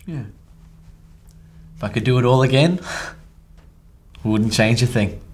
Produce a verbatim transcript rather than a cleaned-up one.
Yeah. If I could do it all again, wouldn't change a thing.